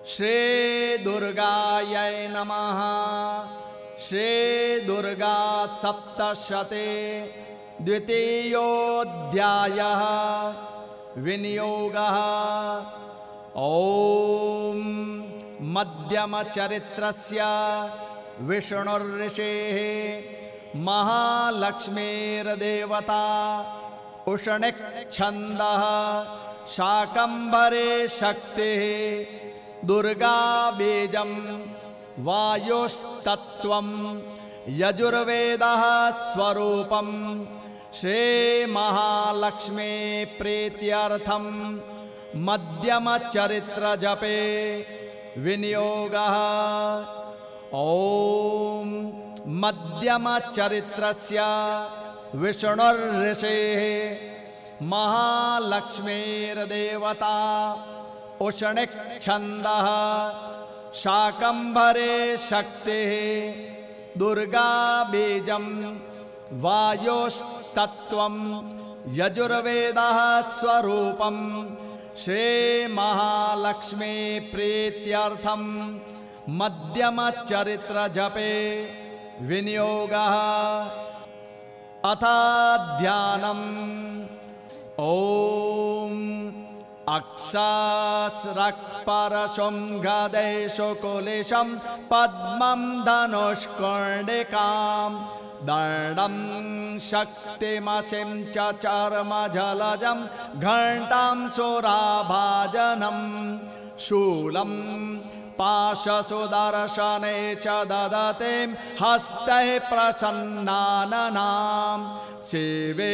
श्री दुर्गायै नमः। श्री दुर्गा सप्तशते द्वितीयोऽध्यायः विनियोगः। ॐ मध्यमचरित्रस्य विष्णुर्ऋषेः महालक्ष्मीर्देवता उष्णिक्छन्दः शाकम्भरे शक्तिः दुर्गा बीजं वायुस्तत्त्वं यजुर्वेदः स्वरूपं श्री महालक्ष्मी प्रीत्यर्थं मध्यमचरित्र जपे विनियोगः। ॐ मध्यमचरित्रस्य विष्णुर्ऋषेः महालक्ष्मीर्देवता उष्णिक्छन्दः शाकम्भरे शक्तिः दुर्गा बीजं वायुस्तत्त्वं यजुर्वेदः स्वरूपं श्री महालक्ष्मी प्रीत्यर्थं मध्यमचरित्र जपे विनियोगः। अथ ध्यानम्। ॐ अक्षस्रक्परशुं गदेषु कुलिशं पद्मं धनुष्कर्णिकां दण्डं शक्तिमसिं च चर्मजलजं घण्टां सुराभाजनं शूलं पाशसुदर्शने च ददतिं हस्तैः प्रसन्नाननां शिवे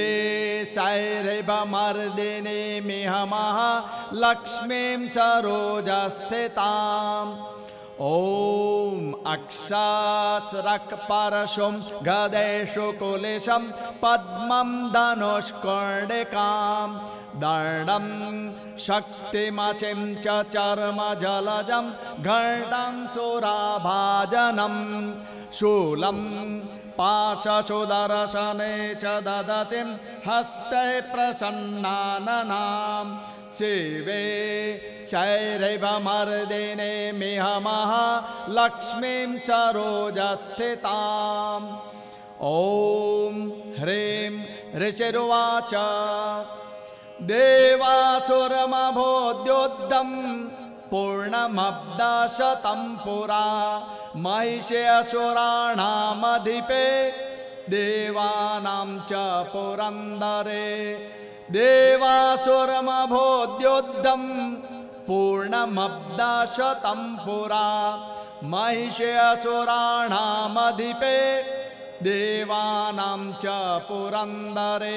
सैरिभमर्दिनीमिह महालक्ष्मीं सरोजस्थिताम्। ॐ अक्षस्रक्परशुं गदेषु कुलिशं पद्मं धनुष्कर्णिकां दण्डं शक्तिमसिं च चर्मजलजं घण्टां सुराभाजनं शूलं पाशसुदर्शने च ददतिं हस्ते प्रसन्नाननां शिवे शैरिभमर्दिनीमिह महालक्ष्मीं सरोजस्थिताम्। ॐ ह्रीं ऋषिरुवाच देवासुरमभोद्योद्धं पूर्णमब्धशतं पुरा महिषे असुराणामधिपे देवानां च पुरन्दरे देवासुरमभोद्योद्धं पूर्णमब्धशतं पुरा महिषे असुराणामधिपे देवानां च पुरन्दरे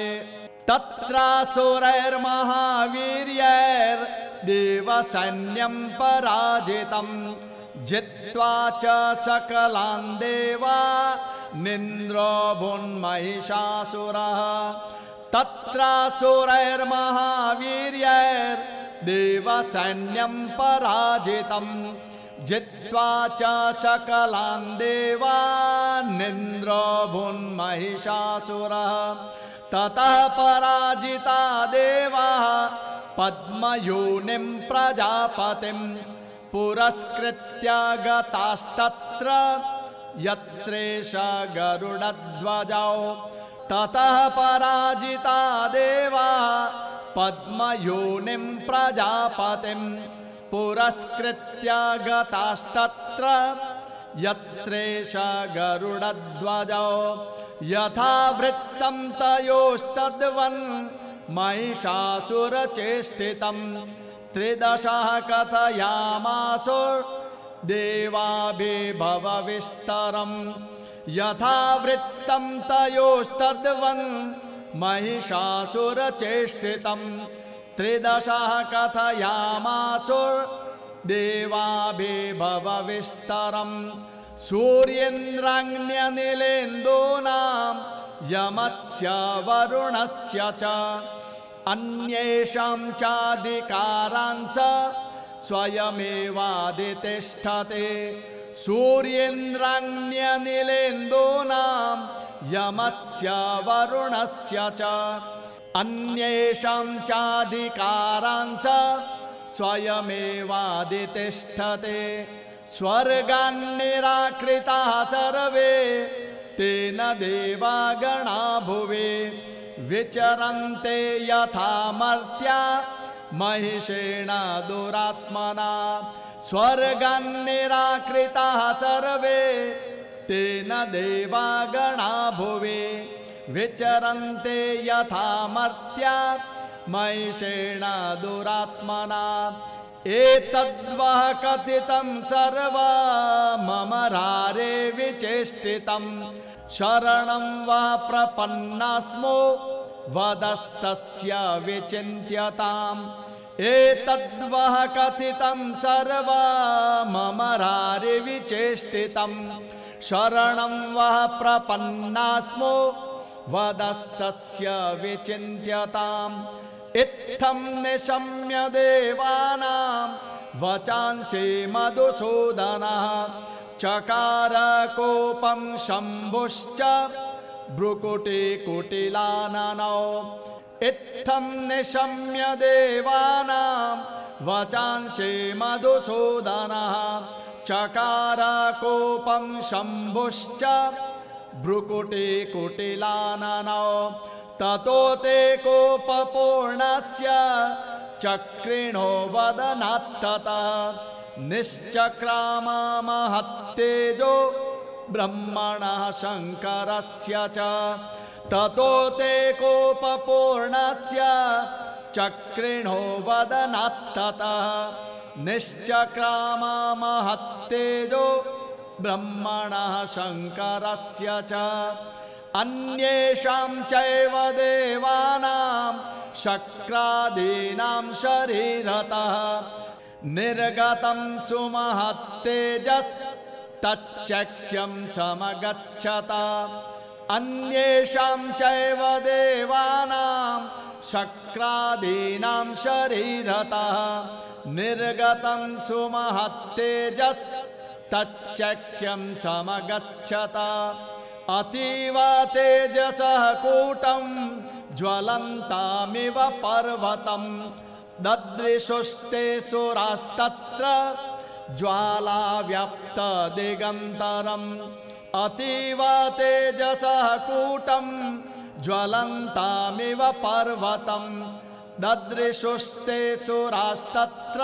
तत्रासुरैर्महावीर्यैर्देवसैन्यं पराजितं जित्वा च सकलान् देवा निन्द्रो भुन्महिषासुरः तत्रासुरैर्महावीर्यैर्देवसैन्यं पराजितं जित्वा च सकलान् देवा निन्द्रो भुन्महिषासुरः ततः पराजिता देवाः पद्मयोनिं प्रजापतिं पुरस्कृत्य गतास्तत्र यत्रेष गरुडध्वजौ ततः पराजिता देवाः पद्मयोनिं प्रजापतिं पुरस्कृत्य गतास्तत्र यत्रेष गरुडध्वजौ यथा वृत्तं तयोस्तद्वन् महिषासुरचेष्टितं त्रिदशः कथयामासु देवाभिभवविस्तरं यथा वृत्तं तयोस्तद्वन् महिषासुरचेष्टितं त्रिदशः कथयामासु देवाभिभवविस्तरं सूर्येन्द्राग्न्यनिलेन्दूनां यमस्य वरुणस्य च अन्येषां चाधिकारांच स्वयमेवाधितिष्ठते सूर्येन्द्राग्न्यनिलेन्दूनां यमस्य वरुणस्य च अन्येषां चाधिकारांच स्वयमेवादितिष्ठते स्वर्गान्निराकृताः सर्वे तेन देवागणा भुवि विचरन्ते यथा मर्त्या महिषेण दुरात्मना स्वर्गान्निराकृताः सर्वे तेन देवागणा भुवि विचरन्ते यथा मर्त्या महिषेण दुरात्मना एतद्वः कथितं सर्वममरारे विचेष्टितं शरणं वा प्रपन्नास्मो वदस्तस्य विचिन्त्यताम् एतद्वः कथितं सर्वममरारे विचेष्टितं शरणं वा प्रपन्नास्मो वदस्तस्य विचिन्त्यताम् इत्थं निशम्य देवानां वचांसि मधुसूदनः चकार कोपं शम्भुश्च भ्रुकुटिकुटिलाननौ इत्थं निशम्य देवानां वचांसि मधुसूदनः चकार कोपं शम्भुश्च भ्रुकुटिकुटिलाननौ ततो ते कोपपूर्णस्य चक्रिणो वदनात्ततः निश्चक्राममहत्तेजो ब्रह्मणः शङ्करस्य च ततो ते कोपपूर्णस्य चक्रिणो वदनात्ततः निश्चक्राममहत्तेजो ब्रह्मणः शङ्करस्य च अन्येषां चैव देवानां शक्रादीनां शरीरतः निर्गतं सुमहत्तेजस्तच्चक्यं समगच्छत अन्येषां चैव देवानां शक्रादीनां शरीरतः निर्गतं सुमहत्तेजस्तच्चक्यं समगच्छत अतीव तेजसः कूटं ज्वलन्तामिव पर्वतं ददृशुस्ते सुरास्तत्र ज्वालाव्याप्तदिगन्तरम् अतीव तेजसः कूटं ज्वलन्तामिव पर्वतं ददृशुस्ते सुरास्तत्र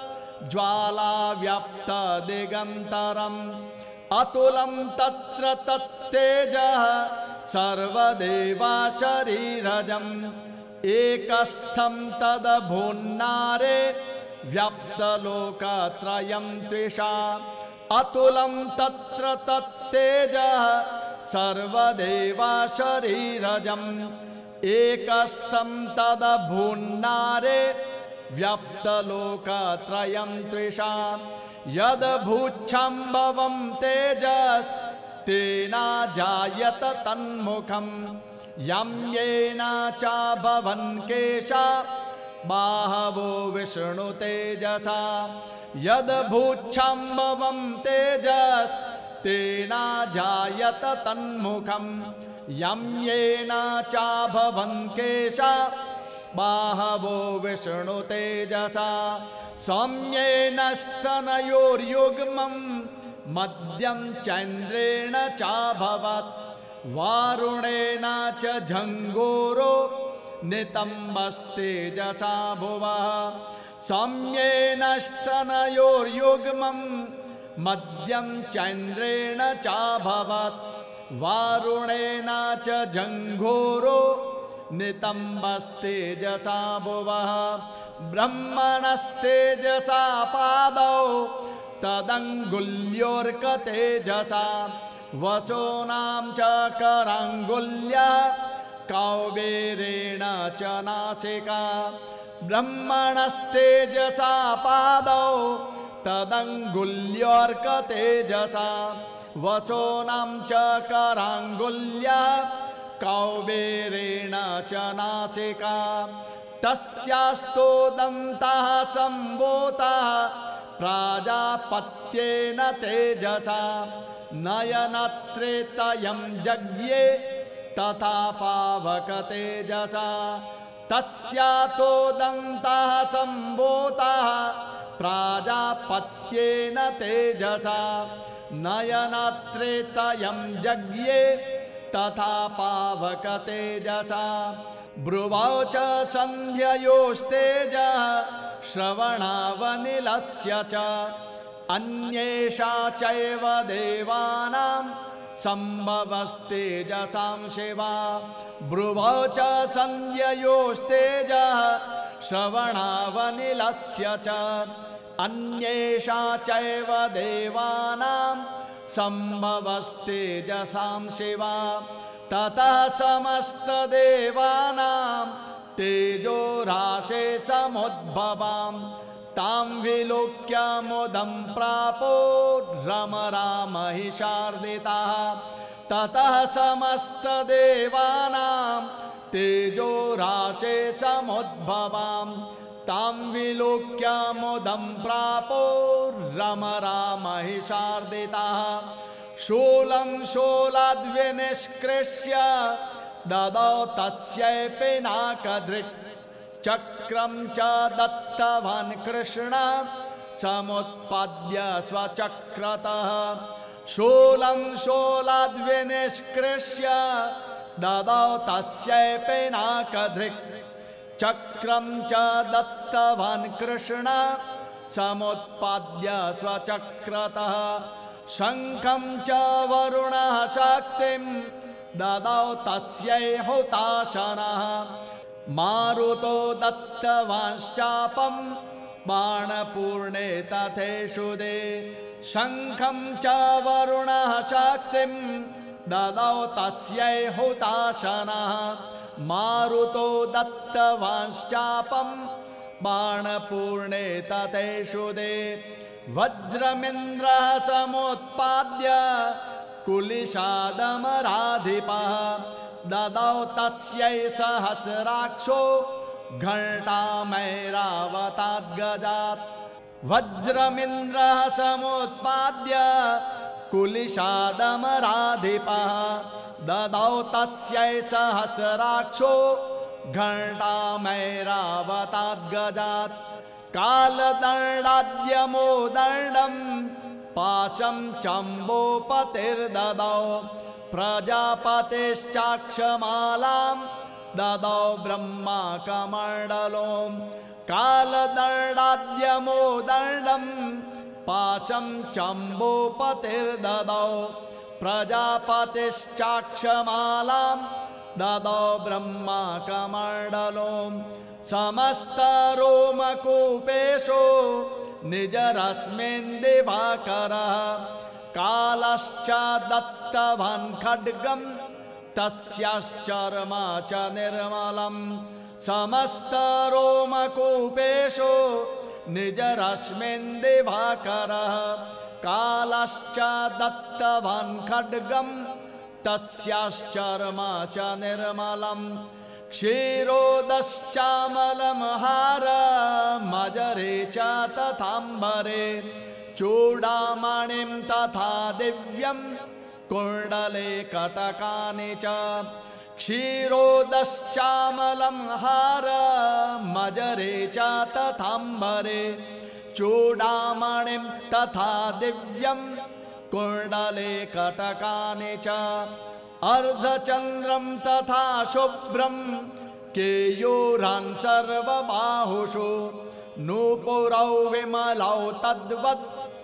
ज्वालाव्याप्तदिगन्तरम् अतुलं तत्र तत्तेजः सर्वदेवा शरीरजम् एकस्थं तदभून्नारे व्याप्तलोकत्रयं त्रिषा अतुलं तत्र तत्तेजः सर्वदेवा शरीरजम् एकस्थं तदभून्नारे व्याप्तलोकत्रयं त्रिषा यद्भूच्छम्भवं तेजस्तेना जायत तन्मुखं यं येन च भवन् केशा बाहवो विष्णुतेजसा यद्भूच्छम्भवं तेजस्तेना जायत तन्मुखं यं येन च भवन् केशा बाहवो विष्णुतेजसा सौम्येन स्तनयोर्युग्मं मध्यं चन्द्रेण चाभवत् वारुणेन च झङ्गोरो नितम्बस्तेजसा भुवः सौम्येन स्तनयोर्युग्मं मध्यं चन्द्रेण चाभवत् वारुणेन च झङ्गोरो नितम्बस्तेजसा भुवः ब्रह्मणस्तेजसा पादौ तदङ्गुल्योर्कतेजसा वचोनां च कराङ्गुल्या कौबेरेण च नासिका ब्रह्मणस्तेजसा पादौ तदङ्गुल्योर्कतेजसा वचोनां च कराङ्गुल्या कौबेरेण च नासिका तस्यास्तो दन्तः सम्भूतः प्राजापत्येन तेजसा नयनत्रेतयं जज्ञे तथा पावक तेजसा तस्यातो दन्तः सम्भूतः प्राजापत्येन तेजसा नयनात्रेतयं जज्ञे तथा पावक तेजसा ब्रुवौ च सन्ध्ययोस्तेजः श्रवणावनिलस्य च अन्येषा चैव देवानां सम्भवस्तेजसां शिवा ब्रुवौ च सन्ध्ययोस्तेजः श्रवणावनिलस्य च अन्येषा चैव देवानां सम्भवस्तेजसां शिवा ततः समस्तदेवानां तेजोराशे समुद्भवां तां विलोक्य मुदं प्रापो रमरामहिषार्दितः ततः समस्तदेवानां तेजोराशे समुद्भवां तां विलोक्य मुदं प्रापो रमरामहिषार्दितः शूलं शूलाद्विनिष्कृष्य ददौ तस्यै पिनाकधृक् चक्रं च दत्तवान् कृष्णः समुत्पाद्य स्वचक्रतः शूलं शूलाद्विनिष्कृष्य ददौ तस्यै पिनाकधृक् चक्रं च दत्तवान् कृष्णः समुत्पाद्य स्वचक्रतः शङ्खं च वरुणः शक्तिं ददौ तस्यै हुताशनः मारुतो दत्तवांश्चापं बाणपूर्णे तथेषुदे शङ्खं च वरुणः शक्तिं ददौ तस्यै हुताशनः मारुतो दत्तवांश्चापं बाणपूर्णे तथेषुदे वज्रमिन्द्रः समुत्पाद्य कुलिशादमराधिपः ददौ तस्यै सहस्राक्षो घण्टामैरावताद्गजात् वज्रमिन्द्रः समुत्पाद्य कुलिशादमराधिपः ददौ तस्यै सहस्राक्षो घण्टामैरावताद्गजात् कालदण्डाद्यमोदण्डं पाशं चम्बोपतिर्ददौ प्रजापतिश्चाक्षमालां ददौ ब्रह्माकमण्डलों कालदण्डाद्यमोदण्डं पाशं चम्बोपतिर्ददौ प्रजापतिश्चाक्षमालां ददौ ब्रह्माकमण्डलों समस्तरोमकूपेषु निजरश्मिन् दिवाकरः कालश्च दत्तवान् खड्गं तस्याश्चर्म च निर्मलं समस्तरोमकूपेषु निजरश्मिन् दिवाकरः कालश्च दत्तवान् खड्गं तस्याश्चर्म च निर्मलं क्षीरोदश्चामलं हारमजरे च तथाम्बरे चूडामणिं तथा दिव्यं कुण्डले कटकानि च क्षीरोदश्चामलं हारमजरे च तथाम्बरे चूडामणिं तथा दिव्यं कुण्डले कटकानि च अर्धचन्द्रं तथा शुभ्रं केयूरान् सर्वबाहुषु नूपुरौ विमलौ तद्वत्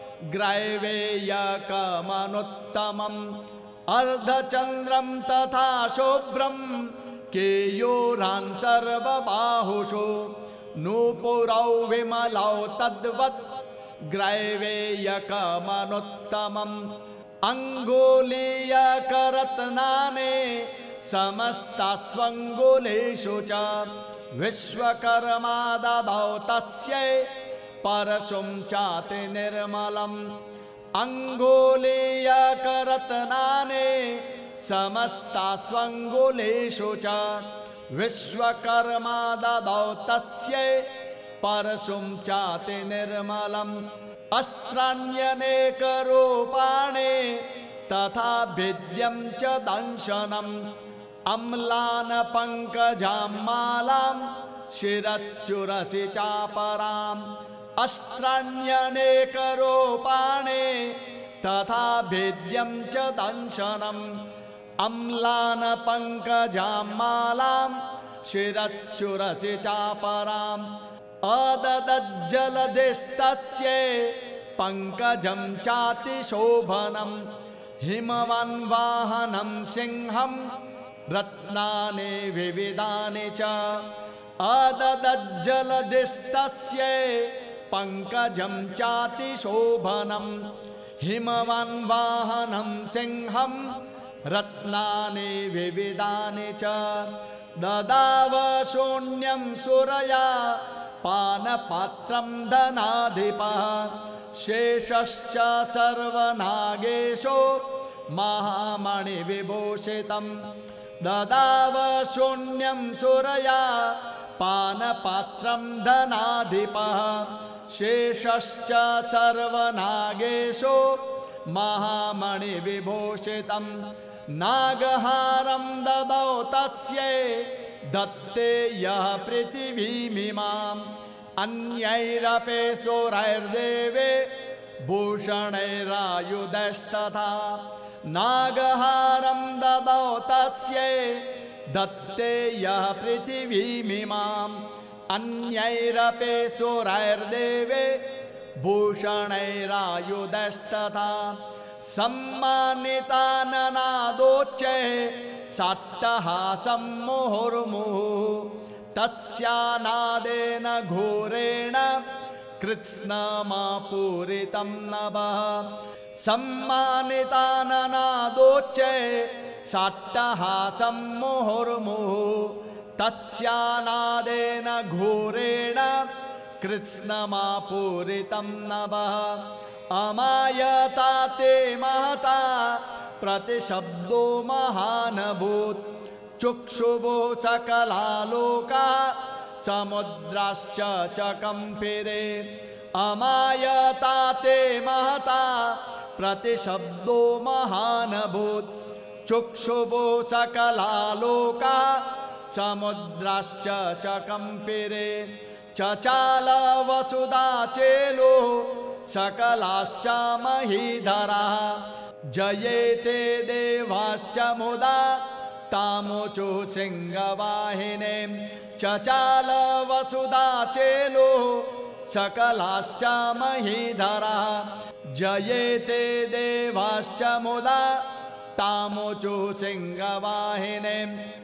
ग्रैवेयकमनुत्तमम् अर्धचन्द्रं तथा शुभ्रं केयूरान् सर्वबाहुषु नूपुरौ विमलौ तद्वत् ग्रैवेयकमनुत्तमम् अङ्गुलीयकरत्नानि समस्तास्वङ्गुलीषु च विश्वकर्मा ददौ तस्यै परशुं चाति निर्मलम् अङ्गुलीयकरत्नानि समस्तास्वङ्गुलीषु च विश्वकर्मा ददौ तस्यै परशुं चाति निर्मलम् अस्त्राण्यनेकरूपाणि तथा भिद्यं च दंशनम् अम्लान पंकजां मालां शिरस्युरसि चापराम् अस्त्राण्यनेकरूपाणि तथा भेद्यं च दंशनम् अम्लान पंकजां मालां शिरस्युरसि चापराम् अददज्जलधिस्तस्यै पंकजं चातिशोभनम् हिमवान् वाहनं सिंहं रत्नानि विविधानि च अददज्जलधिस्तस्यै पंकजं चातिशोभनम् हिमवान् वाहनं सिंहं रत्नानि विविधानि च ददाव शून्यं सुरया पानपात्रं धनाधिपः शेषश्च सर्वनागेशो महामणिविभूषितं ददाव शून्यं सुरया पानपात्रं धनाधिपः शेषश्च सर्वनागेशो महामणिविभूषितं नागहारं ददौ तस्यै दत्ते यः पृथिवीमिमाम् अन्यैरपि सुरैर्देवे भूषणैरायुधस्तथा नागहारं ददौ तस्यै दत्ते यः पृथिवीमिमाम् अन्यैरपि सुरैर्देवे भूषणैरायुधस्तथा सम्मानिता ननादोच्चै साट्टहासं मुहुर्मुहुः तस्यानादेन घोरेण कृत्स्नमापूरितं नभः सम्मानिता ननादोच्चै साट्टहासं मुहुर्मुहुः तस्यानादेन घोरेण कृत्स्नमापूरितं नभः अमायता ते महता प्रतिशब्दो महानभूत् चुक्षुभो सकलालोका समुद्राश्च च कंपिरे अमायता ते महता प्रतिशब्दो महानभूत् चुक्षुभो सकलालोका समुद्राश्च च कंपिरे चचाल वसुधा चेलो सकलाश्च महीधराः जयेते देवाश्च मुदा तामुचु सिंहवाहिने चचाल वसुधा चेलो सकलाश्च महीधराः जयेते देवाश्च मुदा तामुचु सिंहवाहिने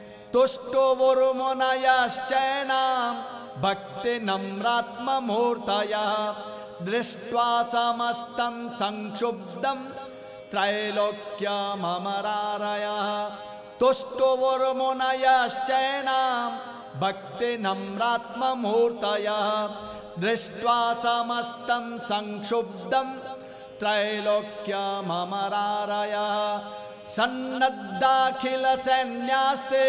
तुष्टुवुर्मुनयश्चैनां भक्तिनम्रात्ममूर्तयः दृष्ट्वा समस्तं संक्षुब्धं त्रैलोक्यममरारयः तुष्टुवुर्मुनयश्चैनां भक्तिनम्रात्ममूर्तयः दृष्ट्वा समस्तं संक्षुब्धं त्रैलोक्यममरारयः सन्नद्धाखिलसैन्यास्ते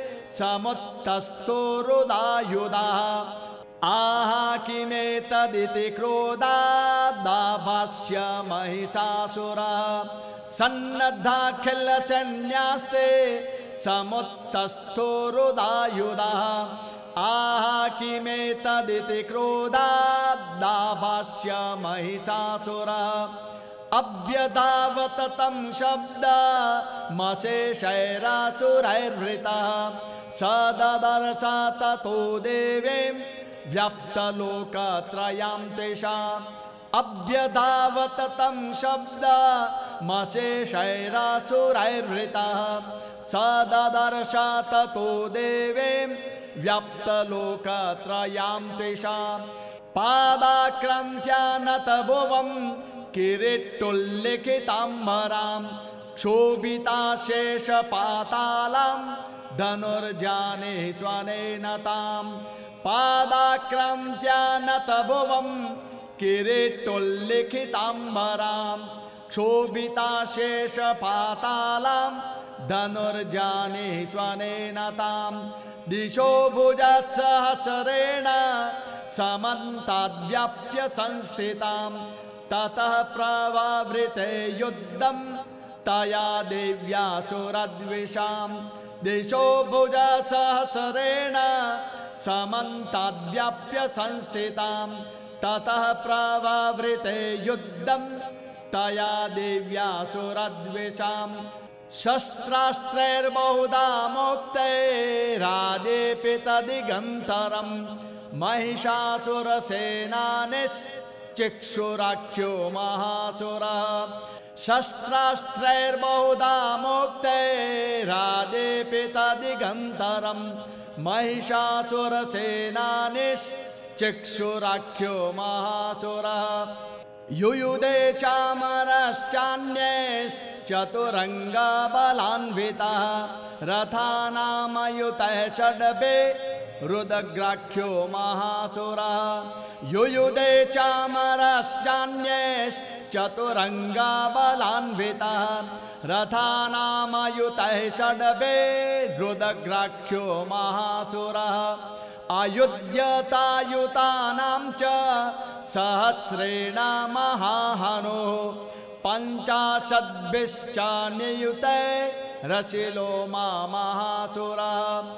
समुत्तस्थोरुदायुधाः आहा किमेतदिति क्रोधादाभाष्य महिषासुरः सन्नद्धाखिलसैन्यास्ते समुत्तस्थोरुदायुधाः आहा किमेतदिति क्रोधादाभाष्य महिषासुरः अभ्यधावत तं शब्दमशेषैरासुरैर्वृतः स ददर्श ततो देवीं व्याप्तलोकत्रयां तेषाम् अभ्यधावत तं शब्दमशेषैरासुरैर्वृतः स ददर्श ततो देवीं व्याप्तलोकत्रयां तेषाम् पादाक्रान्त्या नतभुवं किरीटोल्लिखिताम्बरां क्षोभिताशेषपातालां धनुर्जाने स्वनेन तां पादाक्रान्त्या नतभुवं किरीटोल्लिखिताम्बरां क्षोभिताशेषपातालां धनुर्जाने स्वनेन तां दिशो भुजत्सहस्रेण समन्ताद्व्याप्य संस्थितां ततः प्रवावृते युद्धं तया देव्या सुरद्विषां दिशो भुजसहस्रेण समन्ताद्व्याप्य संस्थितां ततः प्रववृते युद्धं तया दिव्यासुरद्विषां शस्त्रास्त्रैर्बहुधा मुक्तैरादेपितदिगन्तरं महिषासुरसेनानिश्चिक्षुराख्यो महासुरः शस्त्रास्त्रैर्बहुधा मुक्तैरादेपितदिगन्तरं महिषासुरसेनानिश्चिक्षुराख्यो महासुरः युयुधे चामरश्चान्यैश्चतुरङ्गबलान्वितः रथानामयुतः षड्भे रुद्रग्राख्यो महासुरः युयुधे चामरश्चान्यैश्चतुरङ्गबलान्वितः रथानामयुतः षड्भे रुद्रग्राख्यो महासुरः अयुध्यतायुतानां च सहस्रेण महाहनुः पञ्चाशद्भिश्च नियुते रचिलो महासुरः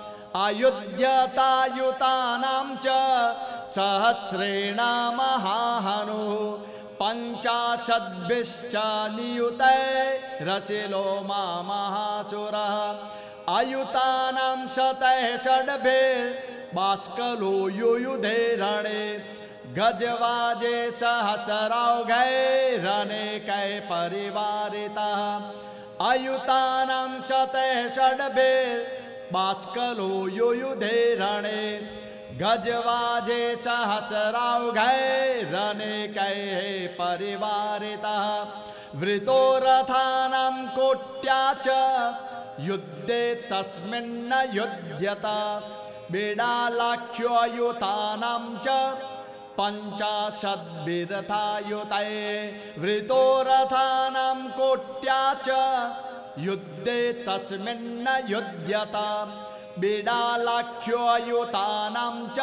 अयुध्यतायुतानां च सहस्रेण महाहनुः पञ्चाशद्भिश्च नियुते रचिलो महासुरः अयुतानां शतैः षड्भिर्बाष्कलो युयुधे रणे गजवाजे सहस्रौघैरनेकै परिवारितः अयुतानां शतैः षड्भिर्बाष्कलो युयुधे रणे गजवाजे सहस्रौघैरनेकैः परिवारितः वृतो रथानां कोट्या च युद्धे तस्मिन्न युध्यत बिडालाख्योयुतानां च पञ्चाशद्भिरथायुतै वृतो रथानां कोट्या च युद्धे तस्मिन्न युध्यत बिडालाख्योयुतानां च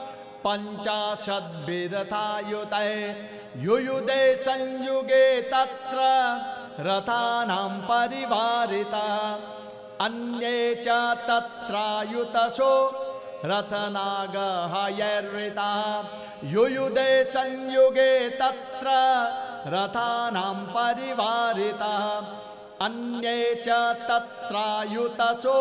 पञ्चाशद्भिरथायुतै युयुधे संयुगे तत्र रथानां परिवारितः अन्ये च तत्रायुतशो रथनागहयैर्वृताः युयुधे संयुगे तत्र रथानां परिवारितः अन्ये च तत्रायुतशो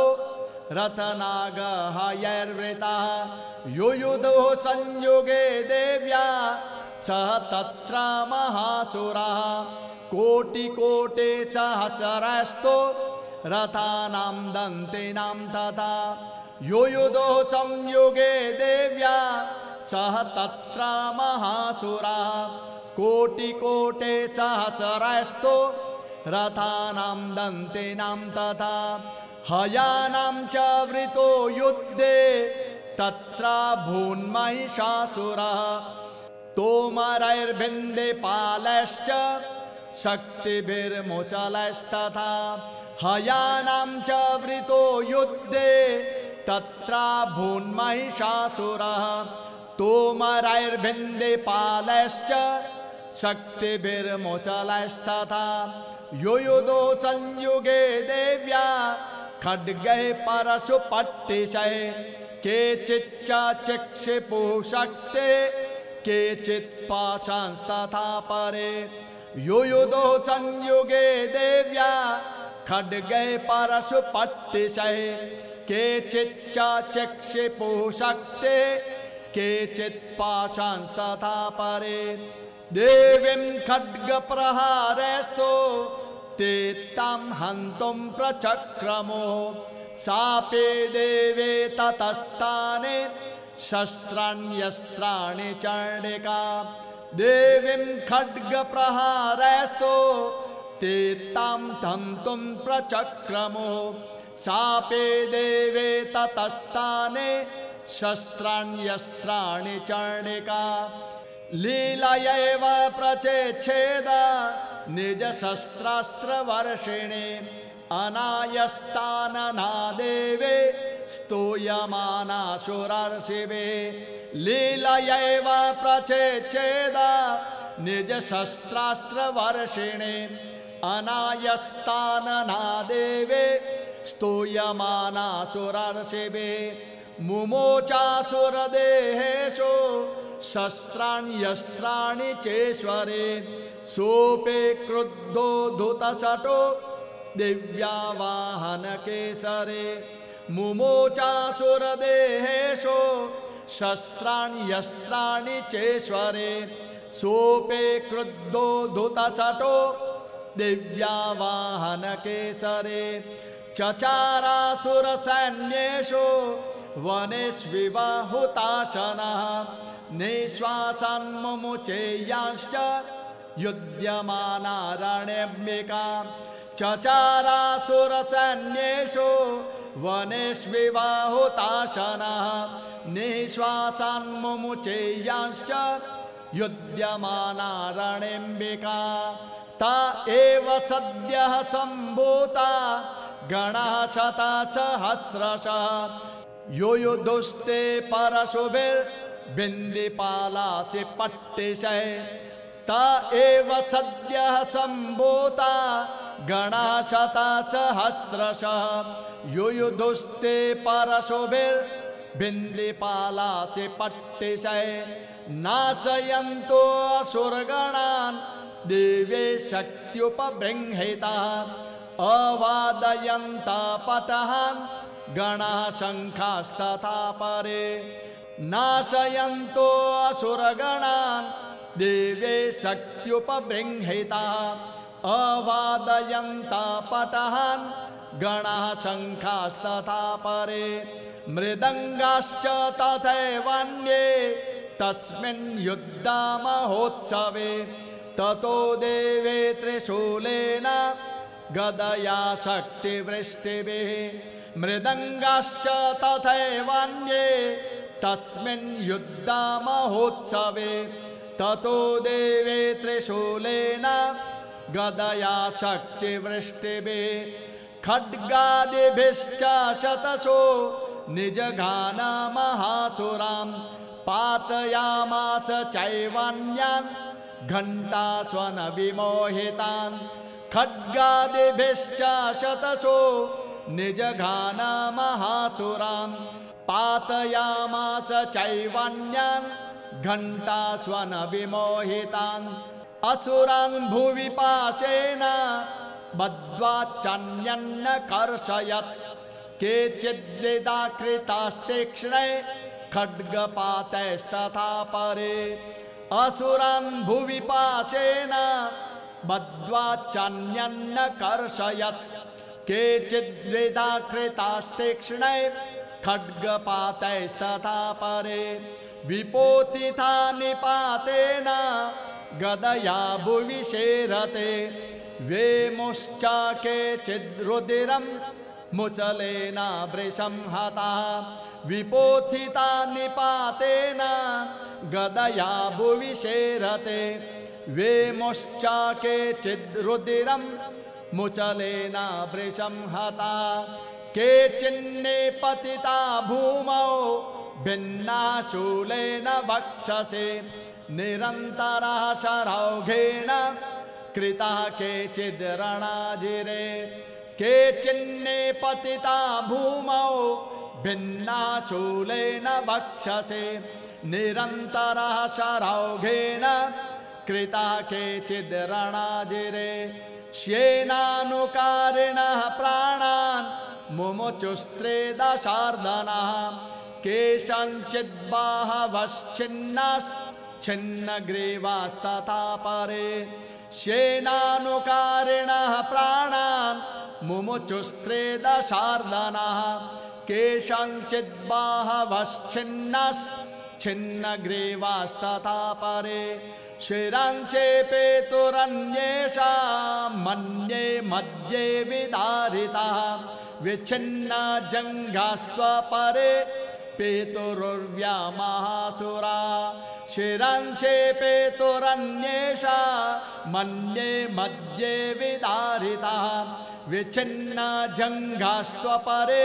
रथनागहयैर्वृताः युयुधो संयुगे देव्या सह तत्र महासुरः कोटिकोटे सहस्रस्तो रथानां दन्तिनां तथा युयुधो संयुगे देव्या सह तत्र महासुरः कोटिकोटे सहस्रस्तो रथानां दन्तिनां तथा हयानां च वृतो युद्धे तत्र भून्महिषासुरः तोमरैर्भिन्दिपालैश्च शक्तिभिर्मुचलैस्तथा हयानां च वृतो युद्धे तत्र भून्महिषासुरः तोमरैर्भिन्दिपालैश्च शक्तिभिर्मुचलैस्तथा युयुधो संयुगे देव्या खड्गैः परशुपट्टिशैः केचिच्च चिक्षिपुः शक्ते केचित् पाशांस्तथा परे युयुधो संयुगे देव्या खड्गैः परशुपट्टिशैः केचिच्च चिक्षिपुः शक्ते केचित् पाशांस्तथा परे देवीं खड्गप्रहारैस्तु ते तां हन्तुं प्रचक्रमो सापि देवे ततस्ताने शस्त्राण्यस्त्राणि चण्डिका देवीं खड्गप्रहारैस्तु ते तां हन्तुं प्रचक्रमो सापि देवे ततस्ताने शस्त्राण्यस्त्राणि चण्डिका लीलयैव प्रचेच्छेद निजशस्त्रास्त्रवर्षिणे अनायस्तानना देवे स्तूयमानासुरर्षिवे लीलयैव प्रचेच्छेद निजशस्त्रास्त्रवर्षिणे अनायस्तानना देवे स्तूयमानासुरर्षिभिः मुमोचासुरदेहेषु शस्त्राण्यस्त्राणि चेश्वरे सोऽपि क्रुद्धो धुतशठो दिव्यावाहनकेसरे मुमोचासुरदेहेषु शस्त्राण्यस्त्राणि चेश्वरे सोऽपि क्रुद्धो धुतशठो दिव्यावाहनकेसरे चचारासुरसैन्येषु वनेष्विवाहुताशनः निःश्वासान्मुमुचेयांश्च युध्यमानारण्यम्बिका चचारासुरसैन्येषु वनेष्विवाहुताशनः निःश्वासान्मुमुचेयांश्च युध्यमानारण्यम्बिका ता एव सद्यः सम्भूता गणः शतसहस्रशः युयुधुस्ते परशुभिर्बिन्दिपालासि पट्टिशैः ता एव सद्यः सम्भूता गणः शतसहस्रशः युयुधुस्ते परशुभिर्बिन्दिपालासि पट्टिशैः नाशयन्तो असुरगणान् दिव्ये शक्त्युपबृंहितः अवादयन्ता पटहान् गणः शङ्खास्तथा परे नाशयन्तो असुरगणान् दिव्ये शक्त्युपबृंहितः अवादयन्ता पटहान् गणः शङ्खास्तथा परे मृदङ्गाश्च तथैवान्ये तस्मिन् युद्धमहोत्सवे ततो देवे त्रिशूलेन गदया शक्तिवृष्टिभिः मृदङ्गाश्च तथैवान्ये तस्मिन् युद्धमहोत्सवे ततो देवे त्रिशूलेन गदया शक्तिवृष्टिभिः खड्गादिभिश्च शतशो निजघानमहासुरान् पातयामास चैवान्यान् घण्टास्वनविमोहितान् खड्गादिभिश्च शतशो निजघानमहासुरान् पातयामास चैवान्यान् घण्टास्वनविमोहितान् असुरान् भुवि पाशेन बद्ध्वा चान्यन्न कर्षयत् केचिद्विदाकृतास्तीक्ष्णै खड्गपातैस्तथा परे असुरान् भुवि पाशेन बद्ध्वा चान्यन्न कर्षयत् केचिद्विदाकृतास्तीक्ष्णै खड्गपातैस्तथा परे विपोतिथा निपातेन गदया भुवि शेरते वेमुश्च केचिद्रुदिरं मुचलेन वृषं हतः विपोथिता निपातेन गदया भुवि शेरते वेमुश्च केचिद्रुदिरं मुचलेन वृषं हतः केचिन्ने पतिता भूमौ भिन्ना शूलेन वक्षसे निरन्तरः शरौघेन कृतः केचिद् रणाजिरे केचिन्ने पतिता भूमौ भिन्ना शूलेन वक्षसे निरन्तरः शरौघेन कृतः केचिद् रणाजिरे श्येनानुकारिणः प्राणान् मुमुचुस्त्रे दशार्दनः केषाञ्चिद्बाहवश्चिन्नग्रीवास्तथा परे श्येनानुकारिणः प्राणान् मुमुचुस्त्रे दशार्दनः केषाञ्चिद्बाहवश्चिन्नग्रीवास्तथा परे शिरांसे पेतुरन्येषा मन्ये मध्ये विदारितः विच्छिन्न जङ्घास्त्वपरे पेतुरुर्व्यामहासुरा शिरांसे पेतुरन्येषा मन्ये मध्ये विदारितः विच्छिन्न जङ्घास्त्वपरे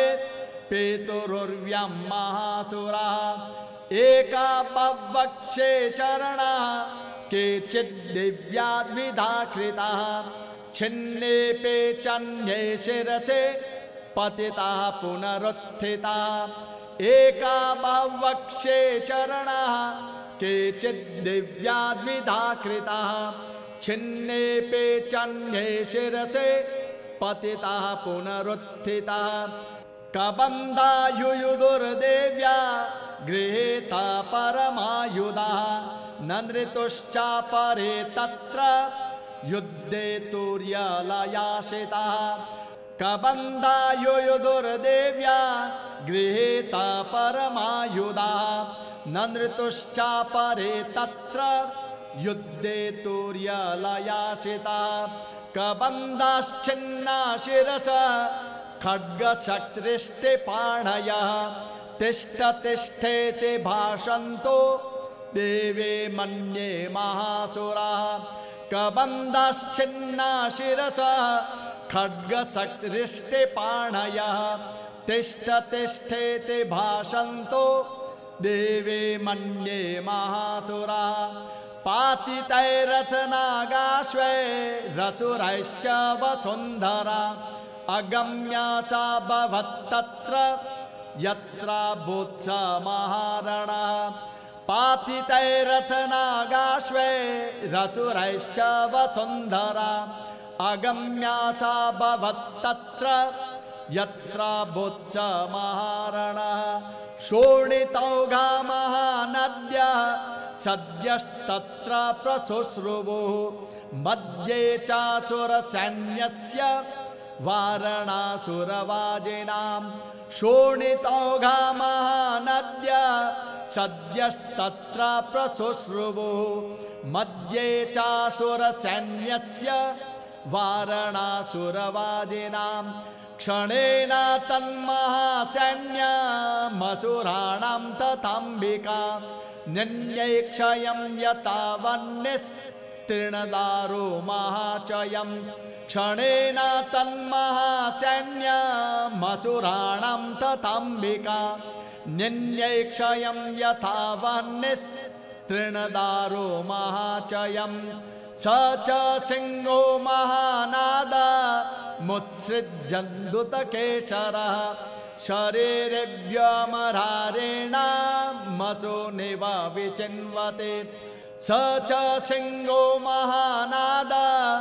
पेतुरुर्व्यामहासुरा एका पवक्षे चरणः केचिद् दिव्याद्विधा कृताः छिन्नेऽपि चान्ये शिरसि पतिताः पुनरुत्थिताः एका बह्वक्षे चरणाः केचिद् दिव्याद्विधा कृताः छिन्नेऽपि चान्ये शिरसि पतिताः पुनरुत्थिताः कबन्धायुयुधुर्देव्या गृहीता परमायुधाः न नृतुश्चापरे तत्र युद्धे तुर्यलयाशिताः कबन्धायुयुधुर्देव्या गृहीता परमायुधाः न नृतुश्चापरे तत्र युद्धे तुर्यलयाशिताः कबन्धाश्चिन्ना शिरसा खड्गशक्तिष्टिपाणयः तिष्ठ तिष्ठेति भाषन्तो देवे मन्ये महासुराः कबन्धाश्चिन्ना शिरसा खड्गशक्तिष्टिपाणयः तिष्ठ तिष्ठेति भाषन्तो देवे मन्ये महासुराः पातितैरथनागाश्वै रसुरैश्च वसुन्धरा अगम्या चा भवत्तत्र यत्र बुत्स महारणः पातितैरथनागाश्वै रसुरैश्च वसुन्धरा अगम्या चा भवत्तत्र यत्र बुत्स महारणः शोणितौघा महानद्यः सद्यस्तत्र प्रशुश्रुवुः मध्ये चासुरसैन्यस्य वारणासुरवाजिनां शोणितौघा महानद्यः सद्यस्तत्र प्रशुश्रुवुः मध्ये चासुरसैन्यस्य वारणासुरवाजिनां क्षणेन तन्महासैन्यमसुराणां तथाम्बिका निन्यैक्षयं यतावन्निस्तृणदारो महाचयं क्षणेन तन्महासैन्यमसुराणां तथाम्बिका निन्यैक्षयं यतावन्निस्तृणदारो महाचयं स च सिंहो महानाद मुत्सृज्यन्दुतकेशरः शरीरेभ्यमरारेण मसो निव विचिन्वते स च सिंहो महानाद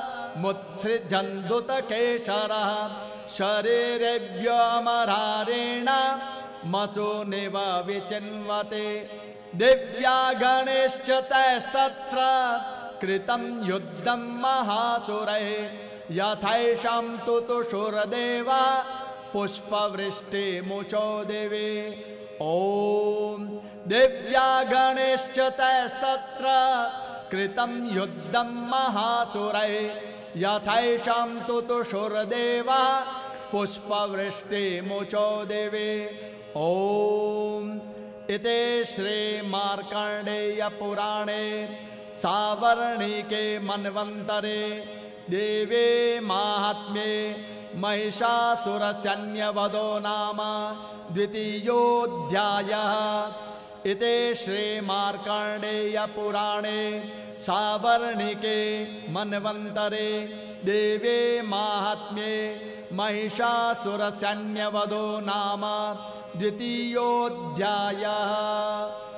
मुत्सृजन्दुतकेशरः शरीरेभ्यमरारेण मसो निव विचिन्वते दिव्या गणेश्च तैस्तत्र कृतं युद्धं महासुरैः यथैषां तुतुषुर्देवा पुष्पवृष्टिमुचो दिवे ॐ दिव्या गणेश्च तैस्तत्र कृतं युद्धं महासुरैः यथैषां तुतुषुर्देवा पुष्पवृष्टिमुचो दिवे ॐ इति श्रीमार्कण्डेय पुराणे सावर्णिके मन्वन्तरे देवे माहात्म्ये महिषासुरसैन्यवधो नाम द्वितीयोऽध्यायः इति श्रीमार्कण्डेय पुराणे सावर्णिके मन्वन्तरे देवे माहात्म्ये महिषासुरसैन्यवधो नाम द्वितीयोऽध्यायः।